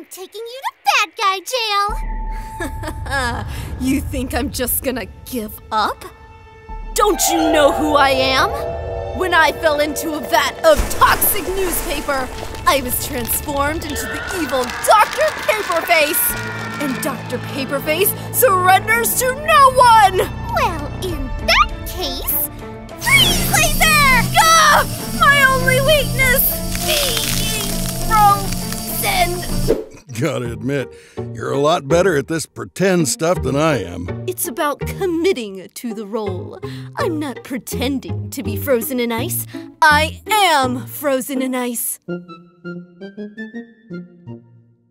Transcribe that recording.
taking you to bad guy jail. You think I'm just gonna give up? Don't you know who I am? When I fell into a vat of toxic newspaper, I was transformed into the evil Dr. Paperface! And Dr. Paperface surrenders to no one! Well, in that case, freeze laser! Ah! My only weakness! Being frozen! Gotta admit, you're a lot better at this pretend stuff than I am. It's about committing to the role. I'm not pretending to be frozen in ice. I am frozen in ice.